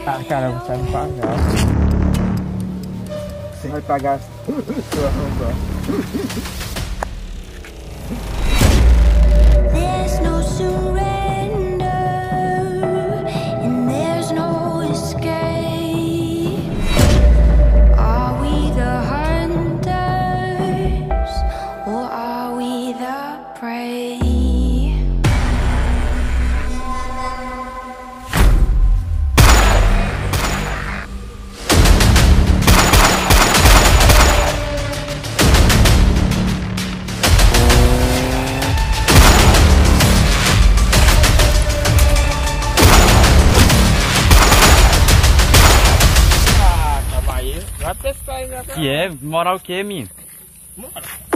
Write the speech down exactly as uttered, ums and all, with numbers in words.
Ah, cara, você vai me pagar. Você vai pagar sua roupa. There's no surrender and there's no escape. Are we the hunters or are we the prey? Vai testar aí, já. Que é? Moral o que, menino? Bora.